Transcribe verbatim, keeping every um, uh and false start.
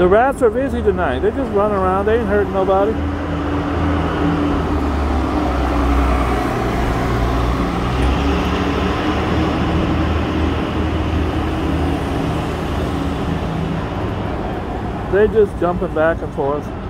The rats are busy tonight. They're just running around. They ain't hurting nobody. They just jumping back and forth.